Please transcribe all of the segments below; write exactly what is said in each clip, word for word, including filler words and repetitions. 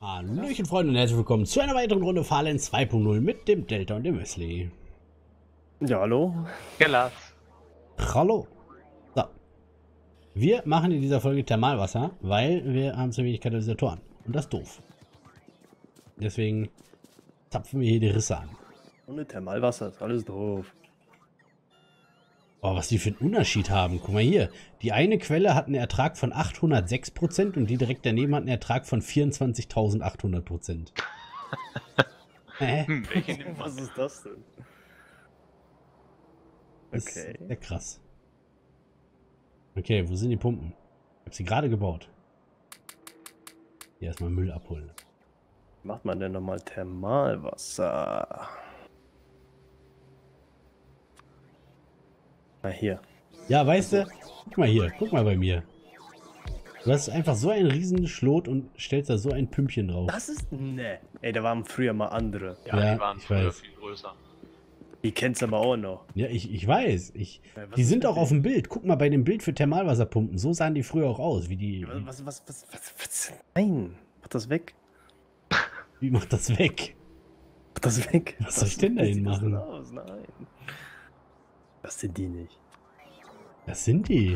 Hallöchen Freunde und herzlich willkommen zu einer weiteren Runde Fahrland zwei Punkt null mit dem Delta und dem Wesley. Ja, hallo. Gelas. Hallo. So. Wir machen in dieser Folge Thermalwasser, weil wir haben zu wenig Katalysatoren. Und das ist doof. Deswegen zapfen wir hier die Risse an. Ohne Thermalwasser ist alles doof. Oh, was die für einen Unterschied haben. Guck mal hier. Die eine Quelle hat einen Ertrag von achthundertsechs Prozent und die direkt daneben hat einen Ertrag von vierundzwanzigtausendachthundert Prozent. Hä? Hm, welche nimmt man? Was ist das denn? Das Okay. ist sehr krass. Okay, wo sind die Pumpen? Ich habe sie gerade gebaut. Hier erstmal Müll abholen. Wie macht man denn nochmal Thermalwasser? Na hier. Ja, weißt du, guck mal hier, guck mal bei mir. Du hast einfach so einen riesen Schlot und stellst da so ein Pümpchen drauf. Das ist... Ne. Ey, da waren früher mal andere. Ja, Ja, die waren ich früher weiß. viel größer. Die kennst du aber auch noch. Ja, ich, ich weiß. Ich, Ja, was die ist sind mit auch auf denen? dem Bild. Guck mal bei dem Bild für Thermalwasserpumpen. So sahen die früher auch aus. Wie die. Was, was, was, was, was? Nein. Mach das weg. Wie macht das weg? Mach das weg. Was soll ich denn wie dahin sieht das denn machen? aus? Nein. Das sind die nicht. Das sind die.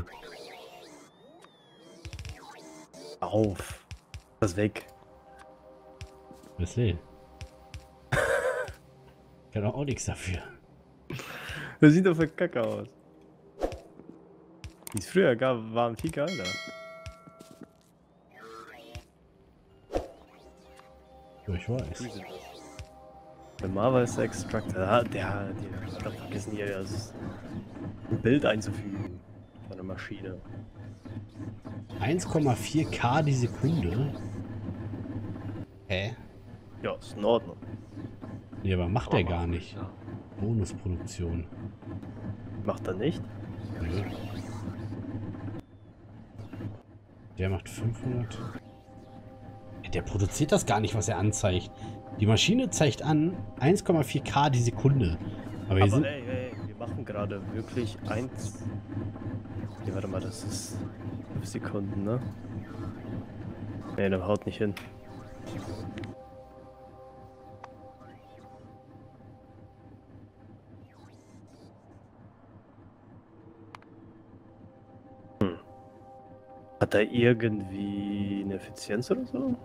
Auf. Das weg. Wesley. Ich kann doch auch nichts dafür. Das sieht doch für Kacke aus. Die es früher gab, waren viel geiler. Ja, ich weiß. Der Marvel's Extractor, der, der, der hat vergessen hier das ein Bild einzufügen von der Maschine. eins Komma vier K die Sekunde. Hä? Ja, ist in Ordnung. Nee, aber macht er Aber gar macht nicht. ja. Bonusproduktion. Macht er nicht? Nö. Der macht fünfhundert. Der produziert das gar nicht, was er anzeigt. Die Maschine zeigt an eins Komma vier K die Sekunde. Aber hier Aber sind... ey, ey, wir machen gerade wirklich eins. Nee, warte mal, das ist fünf Sekunden, ne? Nee, der haut nicht hin. Hm. Hat er irgendwie eine Effizienz oder so?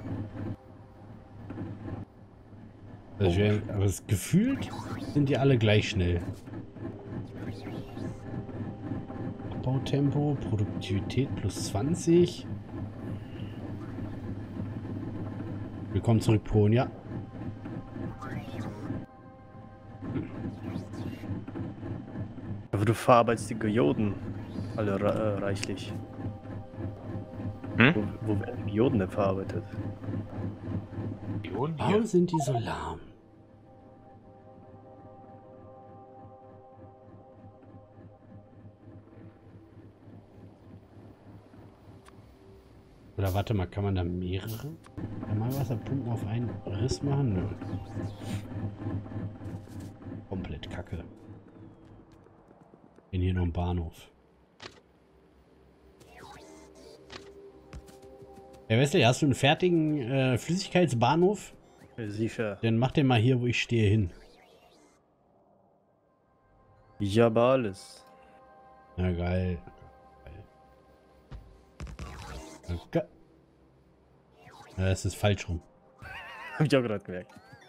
Also wir, aber das gefühlt sind die alle gleich schnell. Abbautempo, Produktivität plus zwanzig. Willkommen zurück, Ponia. Aber du verarbeitest die Geoden alle re äh, reichlich. Hm? Wo, wo werden die Geoden denn verarbeitet? Ionen Warum hier. sind die so lahm? Oder warte mal, kann man da mehrere Thermalwasserpumpen auf einen Riss machen? Nö. Komplett kacke. Bin hier noch im Bahnhof. Herr Wesley, hast du einen fertigen äh, Flüssigkeitsbahnhof? Sicher. Dann mach den mal hier, wo ich stehe, hin. Ja, aber alles. Na geil. Danke. Ja, es ist falsch rum. Hab ich auch gerade gemerkt.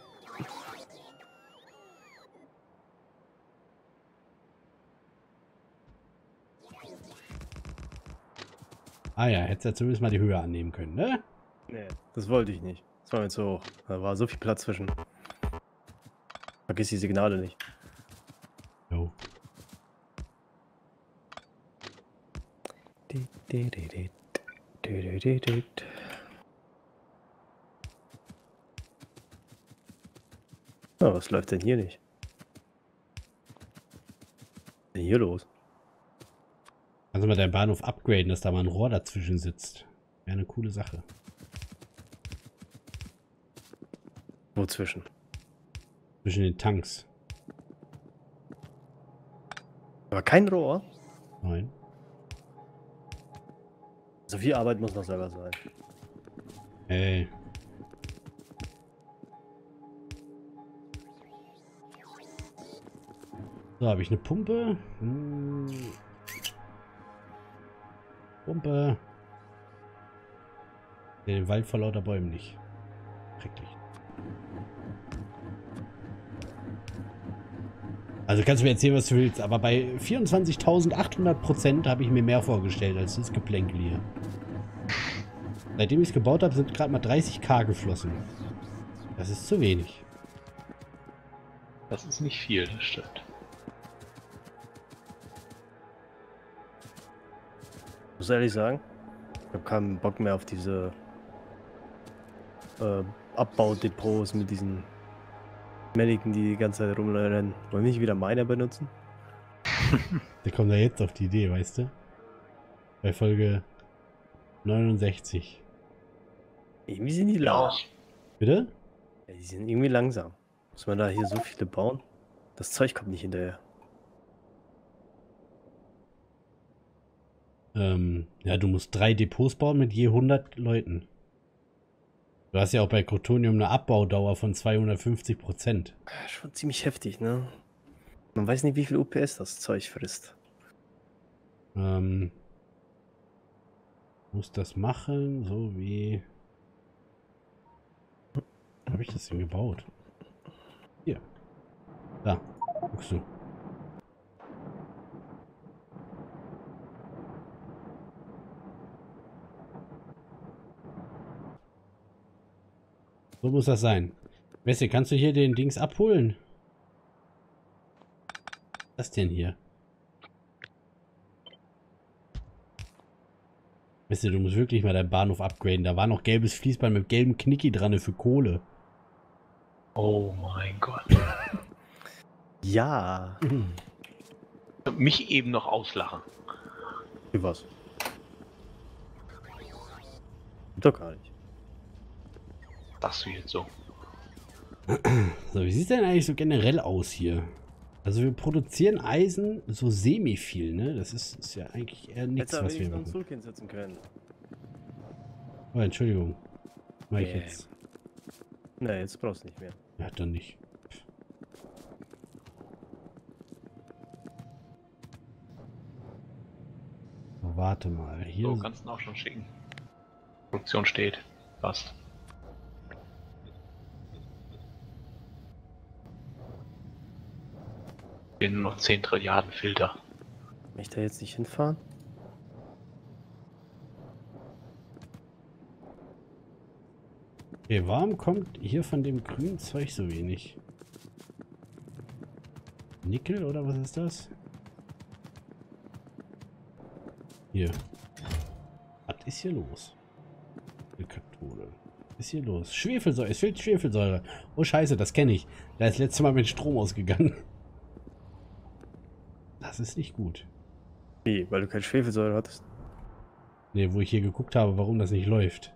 Ah ja, hättest ja zumindest mal die Höhe annehmen können, ne? Nee, das wollte ich nicht. Das war mir zu hoch. Da war so viel Platz zwischen. Vergiss die Signale nicht. Jo. Oh, was läuft denn hier nicht? Was ist denn hier los? Also mal deinen Bahnhof upgraden, dass da mal ein Rohr dazwischen sitzt. Wäre eine coole Sache. Wo zwischen? Zwischen den Tanks. Aber kein Rohr? Nein. So viel Arbeit muss noch selber sein. Ey. So, habe ich eine Pumpe. Hm. Pumpe. Den Wald vor lauter Bäumen nicht. Schrecklich. Also kannst du mir erzählen, was du willst, aber bei vierundzwanzigtausendachthundert Prozent habe ich mir mehr vorgestellt als das Geplänkel hier. Seitdem ich es gebaut habe, sind gerade mal dreißigtausend geflossen. Das ist zu wenig. Das ist nicht viel, das stimmt. Ich muss ehrlich sagen, ich habe keinen Bock mehr auf diese äh, Abbaudepots mit diesen Mediken, die die ganze Zeit rumrennen. Wollen wir nicht wieder Miner benutzen? Der kommt da jetzt auf die Idee, weißt du? Bei Folge neunundsechzig. Irgendwie sind die langsam. Bitte? Ja, die sind irgendwie langsam. Muss man da hier so viele bauen? Das Zeug kommt nicht hinterher. Ähm, ja, du musst drei Depots bauen mit je hundert Leuten. Du hast ja auch bei Krotonium eine Abbaudauer von zweihundertfünfzig Prozent. Schon ziemlich heftig, ne? Man weiß nicht, wie viel U P S das Zeug frisst. Ähm, muss das machen, so wie... Habe ich das denn gebaut? Hier. Da, guckst du. So muss das sein. Wessi, kannst du hier den Dings abholen? Was denn hier? Wessi, du musst wirklich mal deinen Bahnhof upgraden. Da war noch gelbes Fließband mit gelbem Knicki dran für Kohle. Oh mein Gott. Ja. Mich eben noch auslachen. Wie was? Doch gar nicht. Das du jetzt so. So, wie sieht es denn eigentlich so generell aus hier? Also wir produzieren Eisen so semi viel, ne? Das ist, ist ja eigentlich eher nichts, Hätte was wir noch einen machen. Zug hinsetzen können. Oh, Entschuldigung. Mach ich Nee. jetzt. Ne, jetzt brauchst du nicht mehr. Ja, dann nicht. So, warte mal. Hier. So, kannst du auch schon schicken. Produktion steht. Passt. Fehlen nur noch zehn Trilliarden Filter. Kann ich da jetzt nicht hinfahren? Okay, warum kommt hier von dem grünen Zeug so wenig? Nickel oder was ist das? Hier. Was ist hier los? Eine Kathode. Was ist hier los? Schwefelsäure. Es fehlt Schwefelsäure. Oh scheiße, das kenne ich. Da ist letztes Mal mit Strom ausgegangen. Das ist nicht gut. Wie? Weil du keine Schwefelsäure hattest? Ne, wo ich hier geguckt habe, warum das nicht läuft.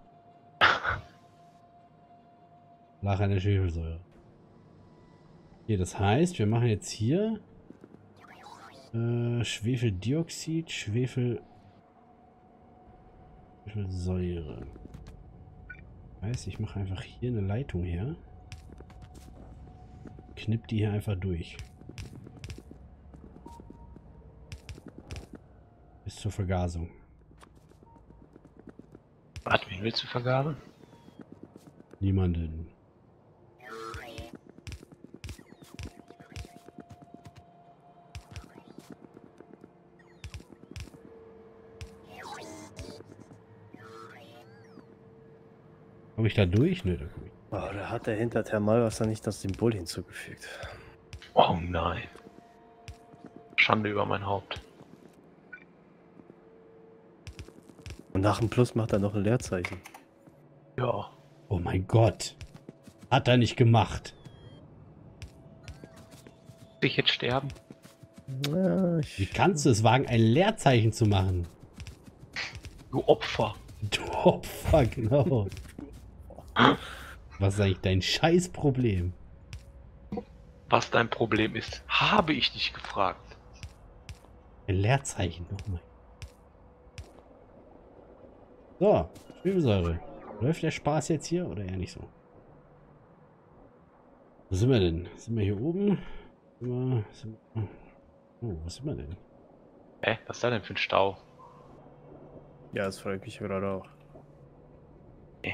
Nach einer Schwefelsäure. Hier, das heißt, wir machen jetzt hier äh, Schwefeldioxid, Schwefel, Schwefelsäure. Heißt, ich mache einfach hier eine Leitung her. Knipp die hier einfach durch. Bis zur Vergasung. Warte, wen willst du vergaben? Niemanden. Komme ich da durch? Nö, da komme ich. Oh, da hat der hinter Thermalwasser nicht das Symbol hinzugefügt. Oh nein. Schande über mein Haupt. Und nach dem Plus macht er noch ein Leerzeichen. Ja. Oh mein Gott. Hat er nicht gemacht. Will ich jetzt sterben? Ja, ich Wie kannst du es wagen, ein Leerzeichen zu machen? Du Opfer. Du Opfer, genau. Was ist eigentlich dein Scheißproblem? Was dein Problem ist, habe ich dich gefragt. Ein Leerzeichen nochmal. So, Schwefelsäure. Läuft der Spaß jetzt hier oder eher nicht so? Wo sind wir denn? Sind wir hier oben? Sind wir, sind wir, Oh, was sind wir denn? Hä? Was ist da denn für ein Stau? Ja, das frage ich mich gerade auch. Äh.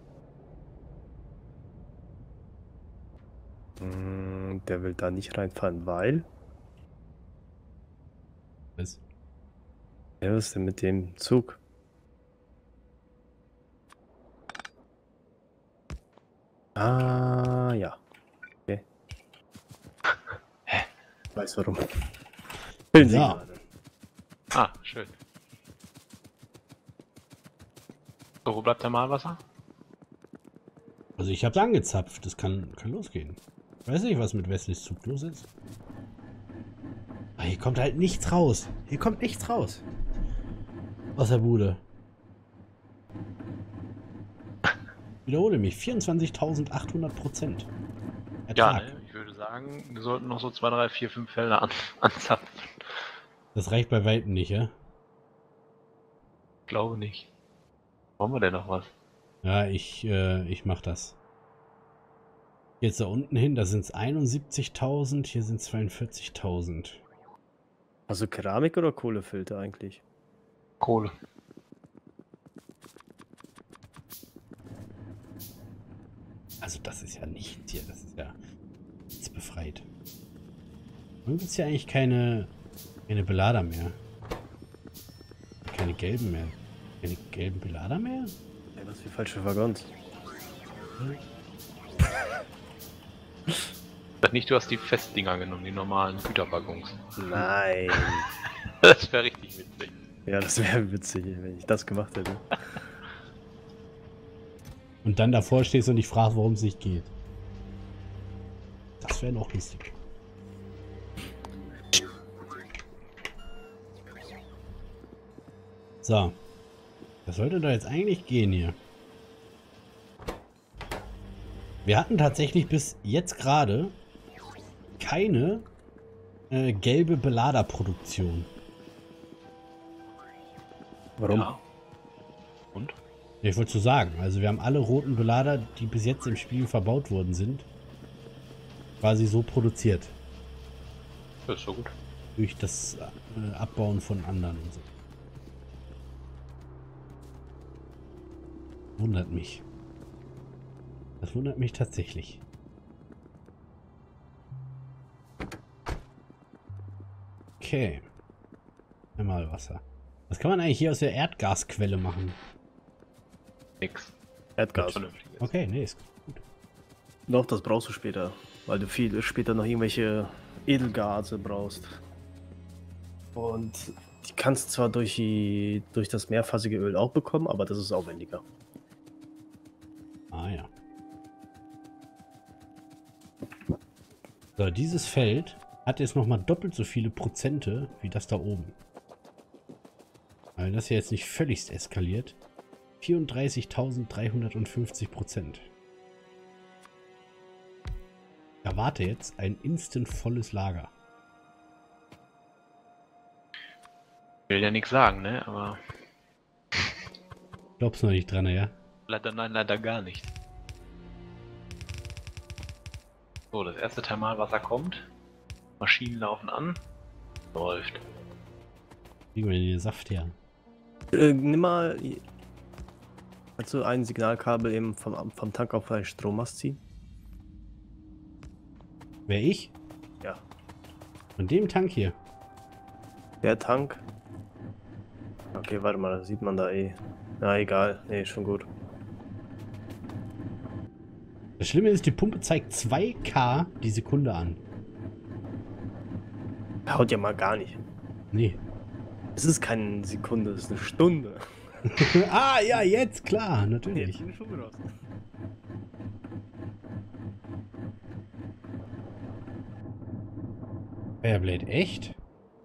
Hm, der will da nicht reinfahren, weil... Was? Ja, was ist denn mit dem Zug? Ah, ja. Okay. Hä? Weiß warum. Will sie Ja. gerade. Ah, schön. So, wo bleibt der Malwasser? Also ich hab's angezapft, das kann, kann losgehen. Weiß nicht, was mit Wesleys Zug los ist. Aber hier kommt halt nichts raus. Hier kommt nichts raus. Aus der Bude. Wiederhole mich, vierundzwanzigtausendachthundert Prozent. Ja, ne? Ich würde sagen, wir sollten noch so zwei, drei, vier, fünf Felder an, anzapfen. Das reicht bei Weitem nicht, ja? Ich glaube nicht. Wollen wir denn noch was? Ja, ich, äh, ich mach das. Jetzt da unten hin, da sind es einundsiebzigtausend, hier sind zweiundvierzigtausend. Also Keramik oder Kohlefilter eigentlich? Kohle. Also das ist ja nichts hier, das ist ja nichts befreit. Warum gibt es hier eigentlich keine, keine Belader mehr? Keine gelben mehr. Keine gelben Belader mehr? Ja, was für falsche Waggons. Sag nicht, du hast die Festdinger genommen, die normalen Güterwaggons. Nein. Das wäre richtig witzig. Ja, das wäre witzig, wenn ich das gemacht hätte. Und dann davor stehst und dich fragst, warum es nicht geht. Das wäre noch lustig. So. Das sollte doch jetzt eigentlich gehen hier. Wir hatten tatsächlich bis jetzt gerade keine äh, gelbe Beladerproduktion. Warum? Ja. Und? Ja, ich wollte so sagen, also wir haben alle roten Belader, die bis jetzt im Spiel verbaut worden sind, quasi so produziert. Das ist so gut. Durch das äh, Abbauen von anderen und so. Wundert mich. Das wundert mich tatsächlich. Okay. Einmal Wasser. Was kann man eigentlich hier aus der Erdgasquelle machen? Nix. Erdgas. Vernünftiges. Okay, nee, ist gut. Doch, das brauchst du später. Weil du viel später noch irgendwelche Edelgase brauchst. Und die kannst du zwar durch, die, durch das mehrphasige Öl auch bekommen, aber das ist aufwendiger. Ah ja. So, dieses Feld hat jetzt nochmal doppelt so viele Prozente wie das da oben. Weil das hier jetzt nicht völligst eskaliert. vierunddreißigtausenddreihundertfünfzig Prozent. Erwarte jetzt ein instant volles Lager. Will ja nichts sagen, ne? Aber Glaubst du noch nicht dran, ja? leider nein, leider gar nicht. So, das erste Thermalwasser kommt. Maschinen laufen an. Läuft. Kriegen wir den Saft her? Äh, nimm mal also ein Signalkabel eben vom, vom Tank auf einen Strommast ziehen. Wer ich? Ja. Von dem Tank hier. Der Tank. Okay, warte mal, das sieht man da eh. Na egal, nee, schon gut. Das Schlimme ist, die Pumpe zeigt zwei K die Sekunde an. Haut ja mal gar nicht. Nee. Es ist keine Sekunde, es ist eine Stunde. Ah, ja, jetzt, klar, natürlich. bin ich schon raus. Fireblade, echt?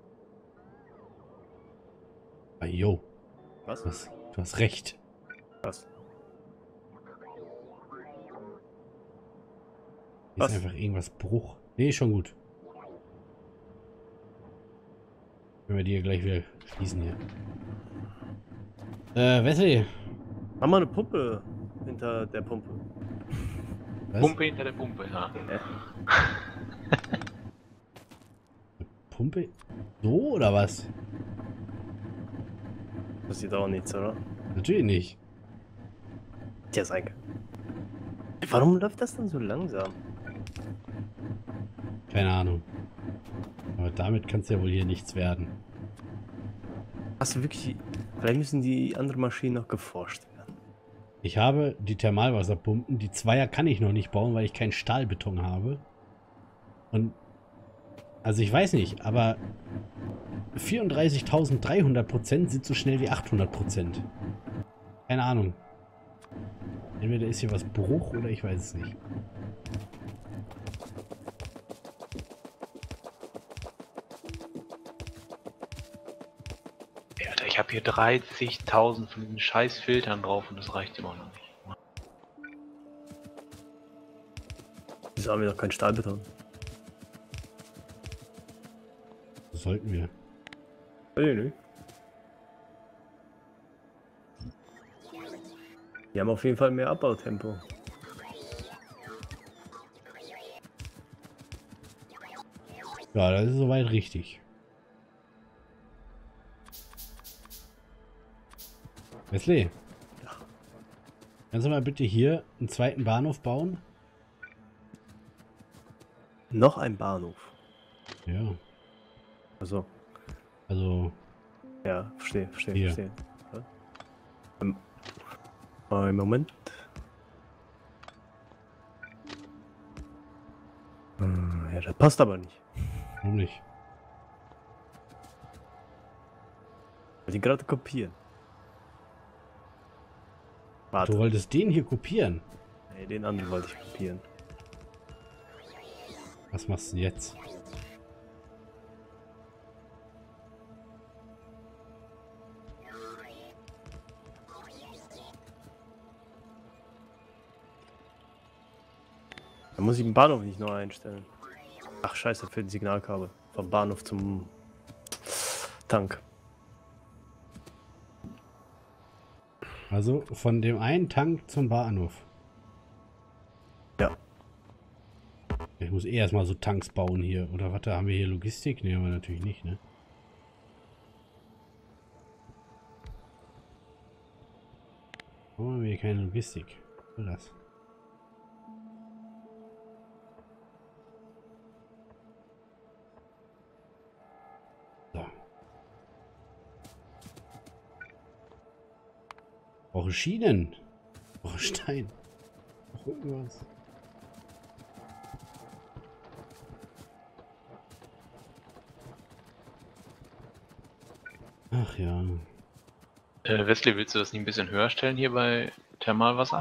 Ah, jo. Was? Du hast, du hast recht. Was? Hier Was? ist einfach irgendwas Bruch. Nee, schon gut. Können wir die hier gleich wieder schließen hier. Äh, Wesley. Mach mal eine Pumpe hinter der Pumpe. Was? Pumpe hinter der Pumpe, ja. Äh, Pumpe? So oder was? Passiert auch nichts, oder? Natürlich nicht. Tja, sein kann. Warum läuft das denn so langsam? Keine Ahnung. Aber damit kann es ja wohl hier nichts werden. Hast du wirklich... Vielleicht müssen die anderen Maschinen noch geforscht werden. Ich habe die Thermalwasserpumpen. Die Zweier kann ich noch nicht bauen, weil ich keinen Stahlbeton habe. Und... Also ich weiß nicht, aber... vierunddreißigtausenddreihundert Prozent sind so schnell wie achthundert Prozent. Keine Ahnung. Entweder ist hier was Bruch oder ich weiß es nicht. Alter, ich habe hier dreißigtausend von diesen scheiß Filtern drauf und das reicht immer noch nicht. Wieso haben wir noch keinen Stahlbeton? Das sollten wir. Nee, nee. Die haben auf jeden Fall mehr Abbautempo. Ja, das ist soweit richtig. Wesley. Ja. Kannst du mal bitte hier einen zweiten Bahnhof bauen? Noch ein Bahnhof. Ja. Also, Also, ja, verstehe, verstehe, Hier. verstehe. Ja. Ähm, einen Moment. Hm, ja, das passt aber nicht. warum nicht? Weil die gerade kopieren. Warte, Du wolltest den hier kopieren. nee, den anderen wollte ich kopieren. Was machst du denn jetzt? Da muss ich den Bahnhof nicht neu einstellen. Ach scheiße, für die Signalkabel. Vom Bahnhof zum Tank. Also von dem einen Tank zum Bahnhof. Ja. Ich muss eh erstmal so Tanks bauen hier. Oder warte, haben wir hier Logistik? Ne, haben wir natürlich nicht, ne? Warum haben wir hier keine Logistik? Was ist das? So. Brauche Schienen. Brauche Stein. Brauche irgendwas. Ach ja. Äh, Wesley, willst du das nicht ein bisschen höher stellen hier bei Thermalwasser?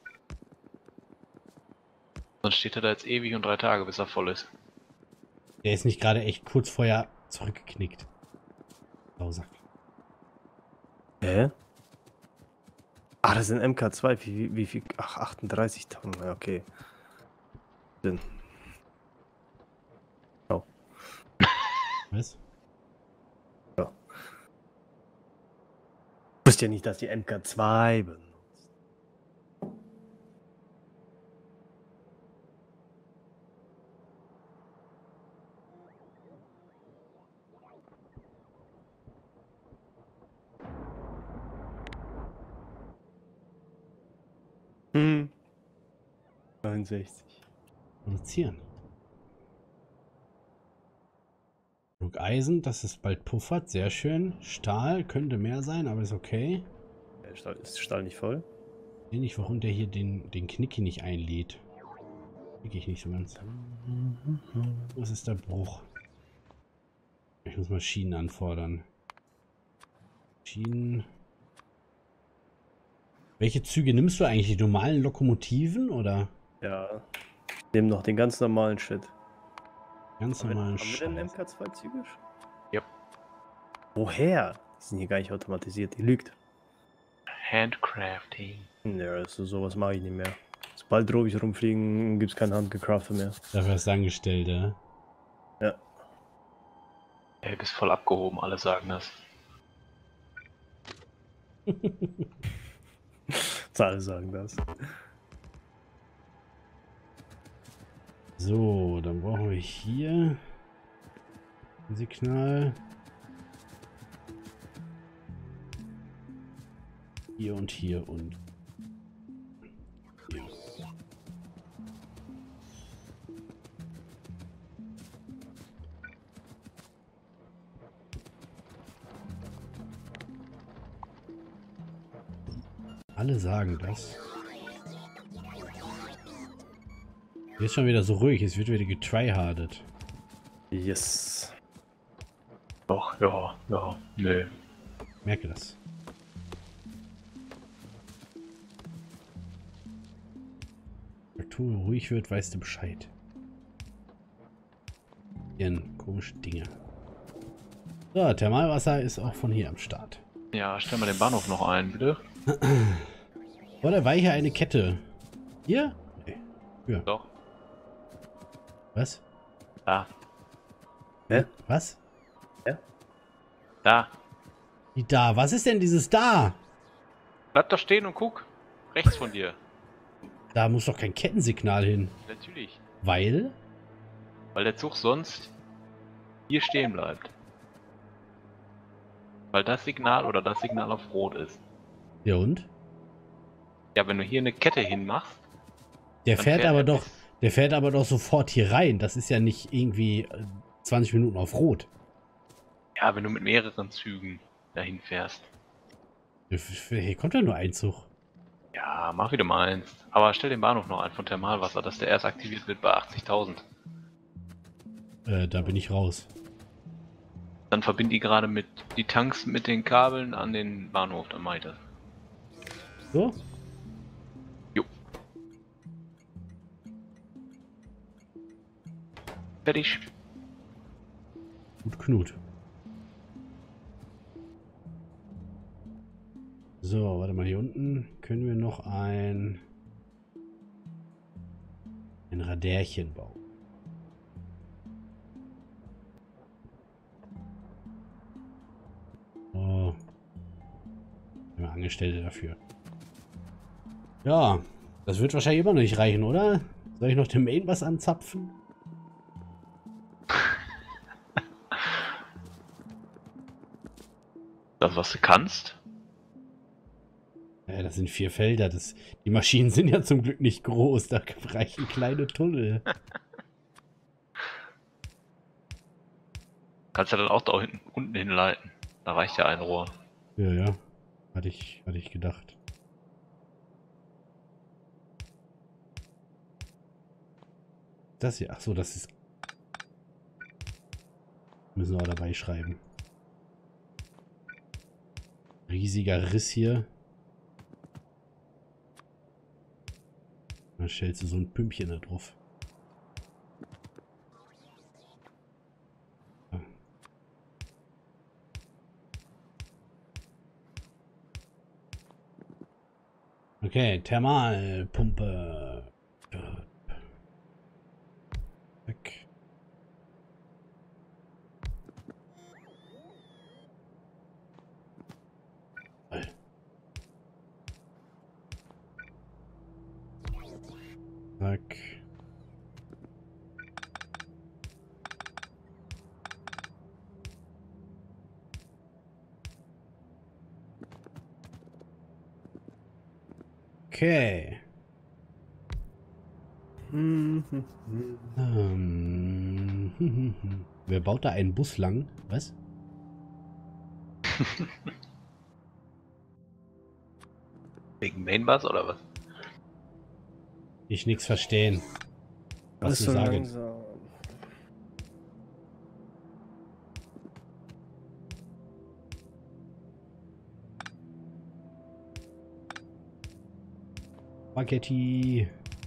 Sonst steht er da jetzt ewig und drei Tage, bis er voll ist. Der ist nicht gerade echt kurz vorher zurückgeknickt. Sausack. Hä? Ah, das sind M K zwei. Wie, wie, wie viel? Ach, achtunddreißigtausend. Ja, okay. Sinn. Oh. Was? Ich wusste ja nicht, dass die M K zwei benutzt. Hm. neunundsechzig. Produzieren. Genug Eisen, dass es bald puffert. Sehr schön. Stahl könnte mehr sein, aber ist okay. Der Stall, ist der Stall nicht voll? Ich sehe nicht, warum der hier den, den Knicki nicht einlädt. Krieg ich nicht so ganz. Was ist der Bruch? Ich muss mal Schienen anfordern. Schienen. Welche Züge nimmst du eigentlich? Die normalen Lokomotiven oder? Ja. Nehmen noch den ganz normalen Shit. Ganz Haben wir, normalen haben wir denn M Scheiß. K zwei Züge? Yep. Woher? Die sind hier gar nicht automatisiert. Die lügt. Handcrafting. Ja, also sowas mache ich nicht mehr. Sobald Drobis rumfliegen, gibt es kein Handgecrafte mehr. Dafür ist angestellt, ja. Ja. Ey, bist voll abgehoben, alle sagen das. Alle sagen das. So, dann brauchen wir hier ein Signal. Hier und hier und hier. Alle sagen das. Hier ist schon wieder so ruhig, es wird wieder getryhardet. Yes. Doch, ja, ja, nö. Merke das. Wenn Tour ruhig wird, weißt du Bescheid. Hier komische Dinge. So, Thermalwasser ist auch von hier am Start. Ja, stell mal den Bahnhof noch ein, bitte. Vor der Weiche eine Kette. Hier? Nee. Ja. Doch. Was? Da. Hä? Was? Da. Wie da? Was ist denn dieses da? Bleib da stehen und guck. Rechts von dir. Da muss doch kein Kettensignal hin. Natürlich. Weil? Weil der Zug sonst hier stehen bleibt. Weil das Signal oder das Signal auf Rot ist. Ja und? Ja, wenn du hier eine Kette hinmachst. Der dann fährt aber er doch, bis- der fährt aber doch sofort hier rein. Das ist ja nicht irgendwie äh, zwanzig Minuten auf Rot. Ja, wenn du mit mehreren Zügen dahin fährst. Hier kommt ja nur ein Zug. Ja, mach wie du meinst. Aber stell den Bahnhof noch ein von Thermalwasser, dass der erst aktiviert wird bei achtzigtausend. Äh, da bin ich raus. Dann verbind die gerade mit die Tanks mit den Kabeln an den Bahnhof, dann mach ich das. So? Jo. Fertig. Gut, Knut. So, warte mal, hier unten können wir noch ein ein Radärchen bauen. So. Haben wir Angestellte dafür. Ja, das wird wahrscheinlich immer noch nicht reichen, oder? Soll ich noch dem Main was anzapfen? Das, was du kannst? Ja, das sind vier Felder. Das, die Maschinen sind ja zum Glück nicht groß. Da reichen kleine Tunnel. Kannst du dann auch da hinten, unten hinleiten. Da reicht ja ein Rohr. Ja, ja. Hatte ich, hatte ich gedacht. Das hier. Ach so, das ist. Müssen wir auch dabei schreiben. Riesiger Riss hier. Dann stellst du so ein Pümpchen da drauf. Ja. Okay, Thermalpumpe. Zack. Zack. Okay. Mhm. Ähm. Wer baut da einen Bus lang? Was? Wegen Mainbus oder was? Ich nix verstehen. Was Alles du so sagst. langsam. Spaghetti.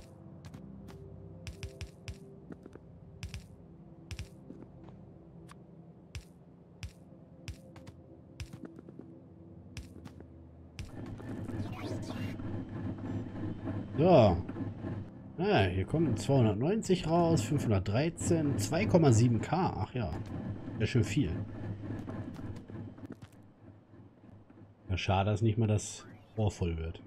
So. Ah, hier kommen zweihundertneunzig raus, fünfhundertdreizehn, zwei Komma sieben K. Ach ja, ja schön viel. Ja, schade, dass nicht mal das Rohr voll wird.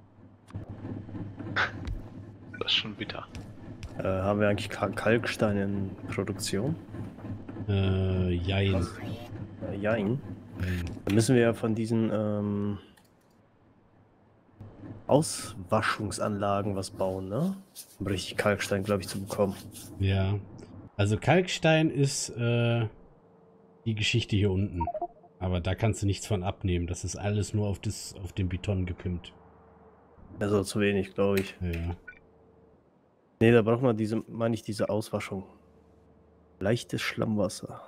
Das ist schon bitter. Äh, haben wir eigentlich Ka- Kalkstein in Produktion? Äh, jein. Äh, jein. Jein. Dann müssen wir ja von diesen ähm, Auswaschungsanlagen was bauen, ne? Um richtig Kalkstein, glaube ich, zu bekommen. Ja. Also Kalkstein ist äh, die Geschichte hier unten. Aber da kannst du nichts von abnehmen. Das ist alles nur auf, das, auf den Beton gepimpt. Also zu wenig, glaube ich. Ja. Ne, da braucht man diese, meine ich, diese Auswaschung. Leichtes Schlammwasser.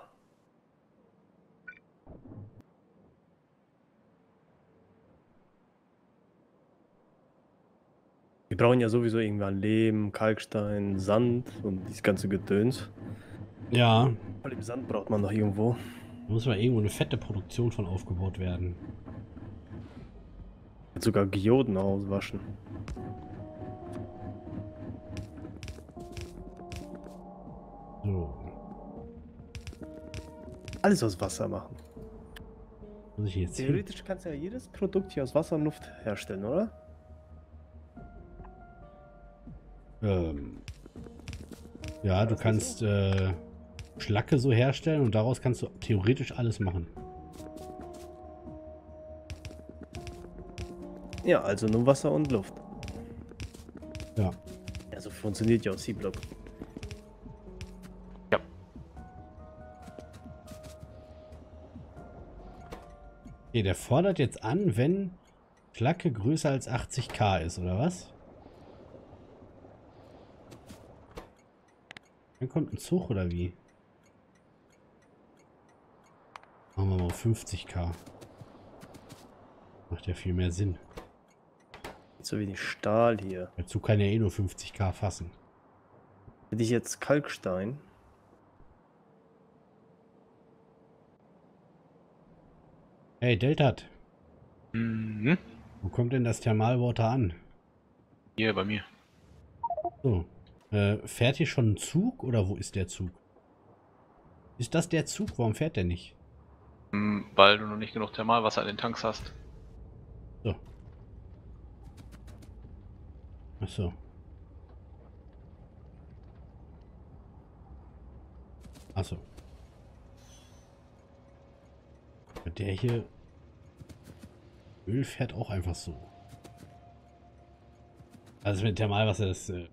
Wir brauchen ja sowieso irgendwann Lehm, Kalkstein, Sand und dieses ganze Gedöns. Ja. Weil im Sand braucht man noch irgendwo. Da muss mal irgendwo eine fette Produktion von aufgebaut werden. Sogar Geoden auswaschen. So. Alles aus Wasser machen. Muss ich jetzt hier? Theoretisch kannst du ja jedes Produkt hier aus Wasser und Luft herstellen, oder? Ähm. Ja, du das nicht kannst äh, Schlacke so herstellen und daraus kannst du theoretisch alles machen. Ja, also nur Wasser und Luft. Ja. Ja, so funktioniert ja auch C-Block. Ja. Okay, der fordert jetzt an, wenn Schlacke größer als achtzig K ist, oder was? Dann kommt ein Zug, oder wie? Machen wir mal auf fünfzig K. Macht ja viel mehr Sinn. So wenig Stahl hier. Der Zug kann ja eh nur fünfzig K fassen. Hätte ich jetzt Kalkstein. Hey, Deltat, Mhm. wo kommt denn das Thermalwater an? Hier bei mir. So. Äh, fährt hier schon ein Zug oder wo ist der Zug? Ist das der Zug? Warum fährt der nicht? Hm, weil du noch nicht genug Thermalwasser in den Tanks hast. So. Ach so. Ach so. Der hier... Öl fährt auch einfach so. Also mit Thermalwasser ist... Äh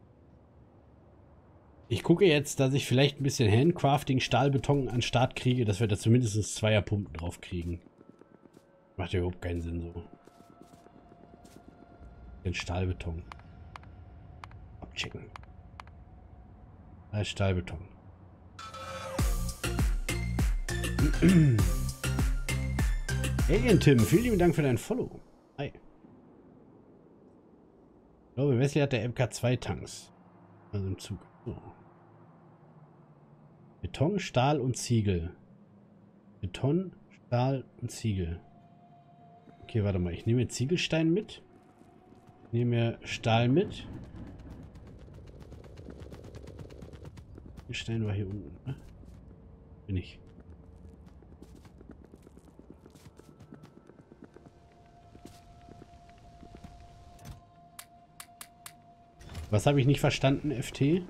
ich gucke jetzt, dass ich vielleicht ein bisschen Handcrafting, Stahlbeton an den Start kriege, dass wir da zumindest Zweierpumpen drauf kriegen. Macht ja überhaupt keinen Sinn so. Den Stahlbeton. Abchecken. Da ist Stahlbeton. Alien Tim, vielen lieben Dank für dein Follow. Hi. Ich glaube, Wesley hat der M K zwei Tanks. Also im Zug. So. Beton, Stahl und Ziegel. Beton, Stahl und Ziegel. Okay, warte mal. Ich nehme jetzt Ziegelstein mit. Ich nehme Stahl mit. Ziegelstein war hier unten, ne? Bin ich. Was habe ich nicht verstanden, F T?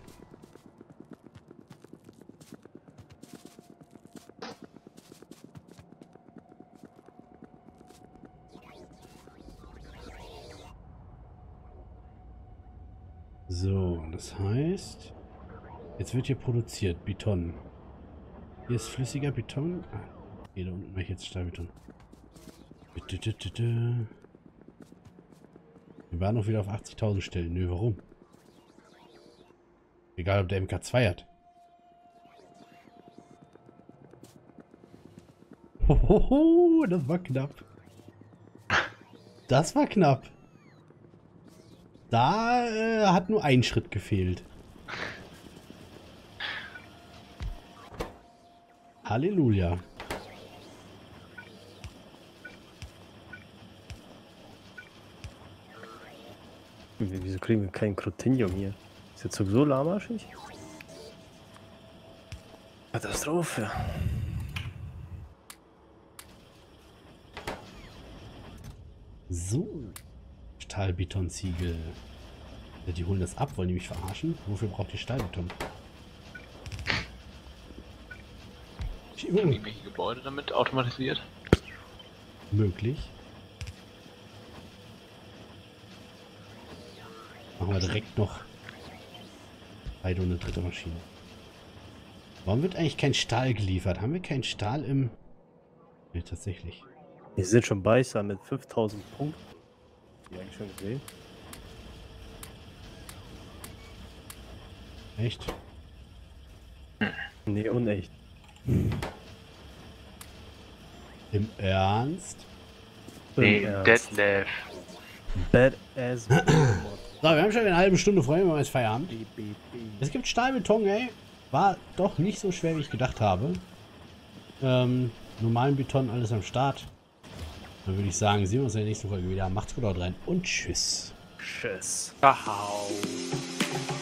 So, das heißt, jetzt wird hier produziert Beton. Hier ist flüssiger Beton. Ah, hier da unten mache ich jetzt Stahlbeton. Wir waren noch wieder auf achtzigtausend Stellen. Nö, warum? Egal, ob der M K zwei hat. Hohoho, das war knapp. Das war knapp. Da äh, hat nur ein Schritt gefehlt. Halleluja. Wieso kriegen wir kein Crotinium hier? Ist der Zug so lahmarschig? Katastrophe. So. Stahlbetonziegel. Ja, die holen das ab, wollen die mich verarschen? Wofür braucht ihr Stahlbeton? Sind irgendwelche Gebäude damit automatisiert? Möglich. Machen wir direkt noch beide und eine dritte Maschine. Warum wird eigentlich kein Stahl geliefert? Haben wir keinen Stahl im... Ne, tatsächlich. Wir sind schon bei Sam mit fünftausend Punkten. Die eigentlich schon gesehen. Echt? Nee, unecht. Im Ernst? Nee, Im Ernst. Detlef. Badass. So, wir haben schon eine halbe Stunde vorher, wir haben jetzt Feierabend. Es gibt Stahlbeton, ey. War doch nicht so schwer, wie ich gedacht habe. Ähm, normalen Beton, alles am Start. Dann würde ich sagen, sehen wir uns in der nächsten Folge wieder. Macht's gut, haut rein und tschüss. Tschüss. Ciao.